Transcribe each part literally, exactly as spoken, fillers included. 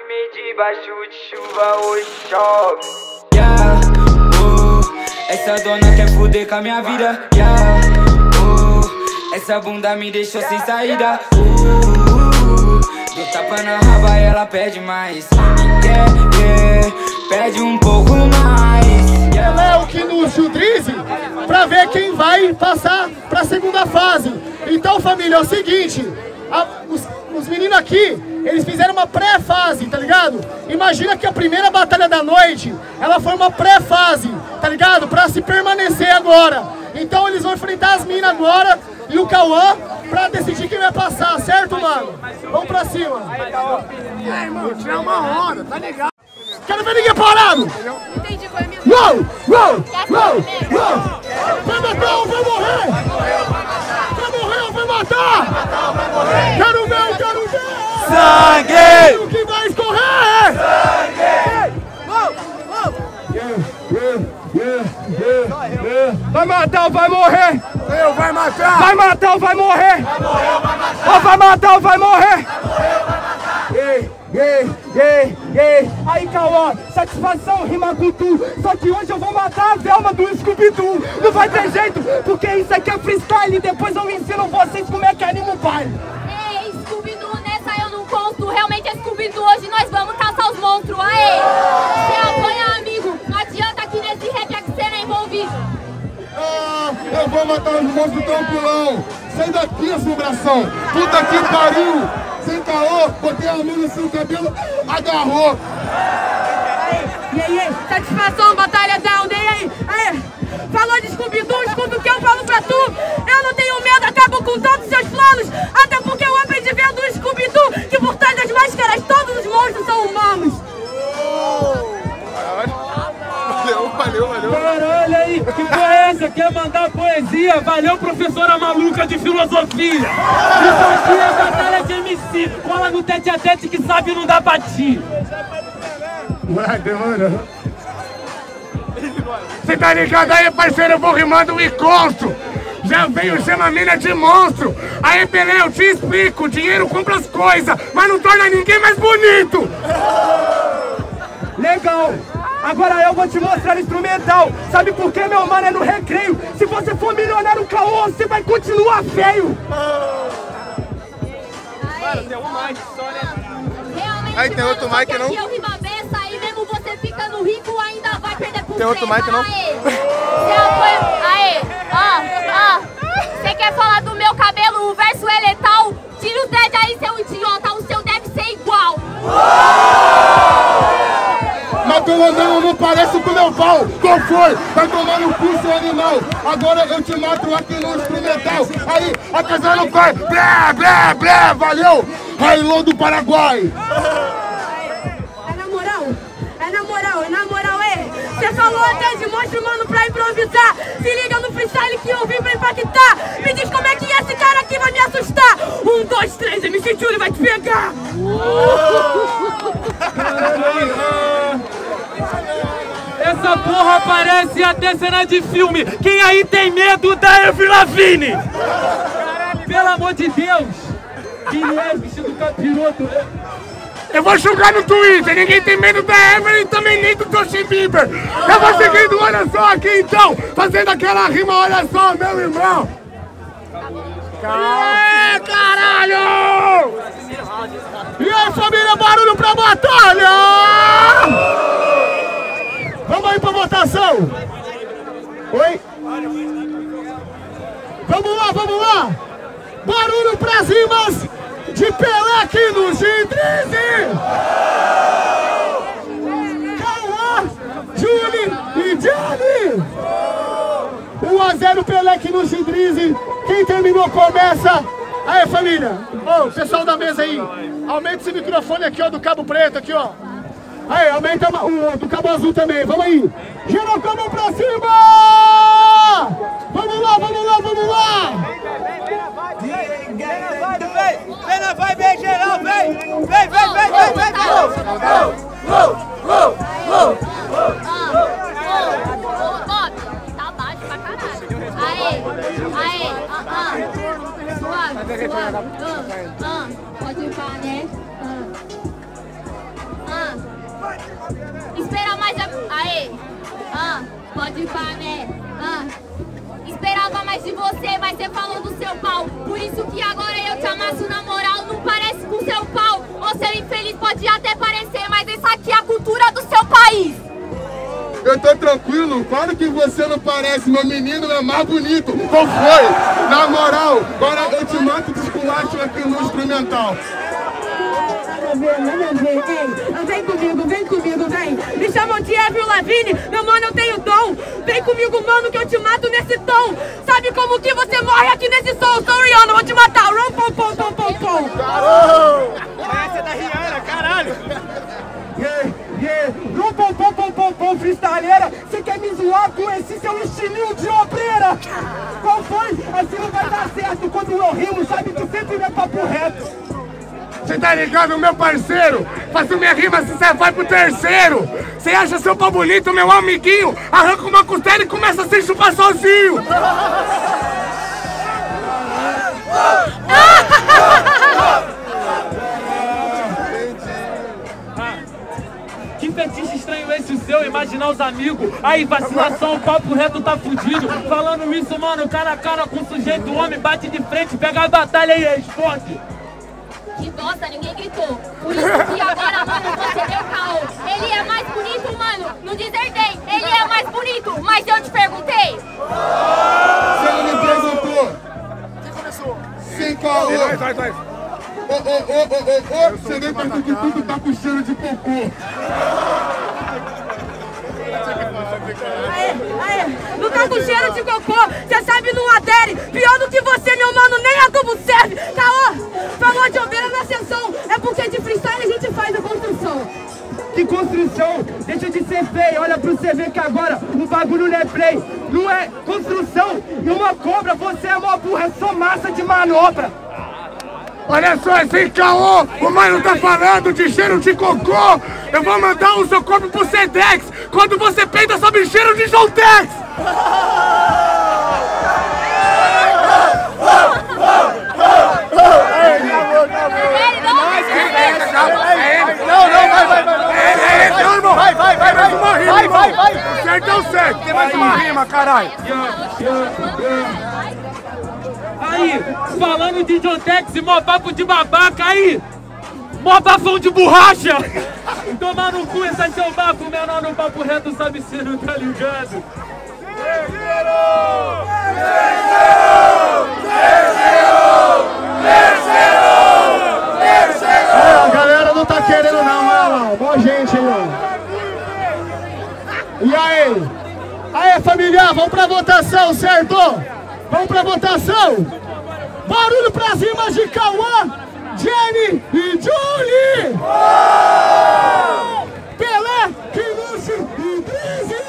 time debaixo de chuva hoje chove. Yeah, oh, essa dona quer fuder com a minha vida. Yeah, oh, essa bunda me deixou sem saída. Uh, do tapa na raba ela pede mais. Yeah, yeah, pede um pouco mais. Ela é o que no Chudrize pra ver quem vai passar pra segunda fase. Então, família, é o seguinte, a, os, os meninos aqui, eles fizeram uma pré-fase, tá ligado? Imagina que a primeira batalha da noite, ela foi uma pré-fase, tá ligado? Pra se permanecer agora. Então eles vão enfrentar as minas agora e o Cauã pra decidir quem vai passar, certo, mano? Vamos pra cima. É, irmão, tirar uma onda, tá ligado? Quero ver ninguém parado! Entendi, foi mesmo. Uou! Uou! Uou! Uou! Vai matar ou vai morrer? Vai morrer ou vai matar? Quero ver, quero ver! Sangue! O que vai escorrer? Sangue! Vai matar ou vai morrer? Eu, vai matar! Vai matar ou vai morrer? Vai morrer ou vai matar? Ou vai matar ou vai morrer? Vai morrer ou vai matar? Ei, ei, ei, ei. Aí, Cauã, satisfação rima com tu. Só que hoje eu vou matar a Velma do Scooby-Doo. Não vai ter jeito, porque isso aqui é freestyle. Depois eu ensino vocês como é que anima o baile. Ei, Scooby-Doo, nessa eu não conto. Realmente é Scooby-Doo, hoje nós vamos caçar os monstros. Aê! Você apanha, amigo. Não adianta que nesse rap é que você não é envolvido. Ah, eu vou matar os monstros tranquilão. Sai daqui, assombração. Puta que pariu. Sem caô, botei a mão no seu cabelo, agarrou. E aí, aí, satisfação, batalha down, e aí, aí, falou de Scooby-Doo, escuta o que eu falo pra tu. Eu não tenho medo, acabo com todos os seus planos. Até porque eu aprendi vendo o Scooby-Doo que por trás das máscaras todos os monstros são humanos. Valeu, valeu, valeu. Caralho aí, que porra é essa? Quer mandar poesia? Valeu, professora maluca de filosofia. Isso aqui é batalha de M C. Cola no tete a tete que sabe não dá batia. Ué, demorou. Você tá ligado aí, parceiro? Eu vou rimando e conto. Já veio chama mina de monstro. Aí, Pelé, eu te explico. O dinheiro compra as coisas, mas não torna ninguém mais bonito. Legal. Agora eu vou te mostrar o instrumental. Sabe por que, meu mano? É no recreio. Se você for milionário Caô, você vai continuar feio. Mano, tem um mic só, né? Realmente, Aí tem mano, outro mic, só que não? aqui eu rimo a beça, aí mesmo você ficando rico, ainda vai perder por Tem outro mic, não? Aê, você apoia... Aê, ó, ó. Você quer falar do meu cabelo? O verso é letal. Tira o dread aí, seu idiota. O seu deve ser igual. Mas pelo menos não parece com o meu pau. Qual foi? Vai tomar no cu, seu animal. Agora eu te mato aqui no instrumental. Aí, a casa não cai. Blé, blé, blé, valeu. Railô do Paraguai. É na moral, é na moral, é na moral, é. Você falou até de monstro, mano, pra improvisar. Se liga no freestyle que eu vim pra impactar. Me diz como é que esse cara aqui vai me assustar. Um, dois, três, M C Júlio vai te pegar. Essa porra parece até cena de filme. Quem aí tem medo da Avril Lavigne? Pelo amor de Deus. Quem é vestido capiroto? Eu vou jogar no Twitter. Ninguém tem medo da Evelyn e também nem do Justin Bieber. Eu vou seguindo, olha só aqui então. Fazendo aquela rima, olha só, meu irmão. É, caralho! E aí, família, barulho pra batalha! Vamos aí pra votação! Oi? Vamos lá, vamos lá! Barulho pras rimas de Pelé aqui no Chudrize! Cauã, Julie e Johnny! um a zero Pelé aqui no Chudrize. Quem terminou começa. Aí, família. Ô, pessoal da mesa aí. Aumenta esse microfone aqui, ó, do cabo preto aqui, ó. Aí, aumenta o do cabo azul também. Vamos aí. Geral com a mão pra cima! Vamos lá, vamos lá, vamos lá! Vem na vibe aí, geral, vem! Vem, vem, vem, vem, vem! Uou, uou, uou, uou! Tá baixo pra caralho. Aê, aê, ah, ah. Suave, suave. Ah, ah. Pode ir pra, né? Ah. Pode pá, né? Ah. Esperava mais de você, mas você falou do seu pau. Por isso que agora eu te amasso na moral. Não parece com seu pau. Ou seu infeliz pode até parecer, mas essa aqui é a cultura do seu país. Eu tô tranquilo, claro que você não parece, meu menino é mais bonito. Qual foi? Na moral, agora eu te mato de esculacho aqui no instrumental. Nada a ver, nada a ver, ei, vem comigo, vem comigo, vem. Me chamam de Avril Lavigne, meu mano, eu tenho dom. Vem comigo, mano, que eu te mato nesse tom. Sabe como que você morre aqui nesse som? Sou Rihanna, vou te matar. Rom, pom, pom, pom, pom, pom. Essa é da Rihanna, caralho. Yeah, yeah, rom, pom, pom, pom, pom, pom, freestaleira. Você quer me zoar com esse seu estilinho de obreira? Qual foi? Assim não vai dar certo. Quando eu rimo, sabe que sempre é papo reto. Você tá ligado, meu parceiro? Faço minha rima se você vai pro terceiro. Você acha seu pau bonito, meu amiguinho? Arranca uma costela e começa a se chupar sozinho. Que fetiche estranho esse o seu, imaginar os amigos. Aí, vacilação, o papo reto tá fudido. Falando isso, mano, cara a cara com o sujeito, o homem bate de frente, pega a batalha e responde. Que bosta, ninguém gritou. Por isso que agora, mano, você deu caô. Ele é mais bonito, mano, não desertei. Ele é mais bonito, mas eu te perguntei. Você não me perguntou. Quem começou? Sem caô. Vai, vai, vai. Ô, ô, ô, ô, ô, ô. Cheguei perto que tudo tá com cheiro de cocô. Aê, aê, não tá com cheiro de cocô, cê sabe não adere. Pior do que você, meu mano, nem adubo serve. Caô, falou de ovelha na sessão. É porque de freestyle a gente faz a construção. Que construção? Deixa de ser feio, olha pro você ver que agora o bagulho não é play. Não é construção e uma cobra, você é mó burra, é só massa de manobra. Olha só, sem caô, o mano tá falando de cheiro de cocô. Eu vou mandar o seu corpo pro Sedex. Quando você peida, sobe cheiro de Joltex. Não, não, vai, vai, vai. É, é, não, irmão. Vai, vai, vai, vai. Uma rima, Vai, vai, vai. certo é o certo. Tem mais uma rima, caralho. Aí, falando de Jontex e mó papo de babaca aí, mó bafão de borracha. Tomar no cu, esse é seu bafo, menor no papo reto, sabe se não tá ligado. É, a galera não tá querendo não, olha lá, boa gente aí, ó. E aí? Aí, família, vamos pra votação, certo? Vamos pra votação? Barulho pras rimas de Cauã, Jenny e Julie! Pelé, Kinushi e Drizzy!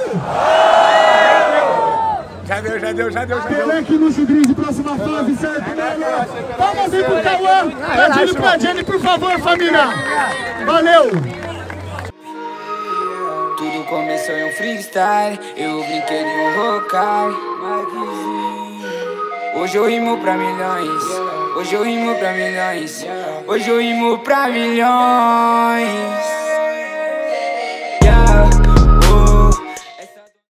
Já deu, já deu, já deu, já deu. Pelé, Kinushi e Drizzy, próxima fase, certo, galera? Vamos aí pro Cauã, pra Julie e pra Jenny, por favor, família! Valeu! Tudo começou em um freestyle, eu brinquei de um vocal. Hoje eu rimo pra milhões, hoje eu rimo pra milhões, hoje eu rimo pra milhões.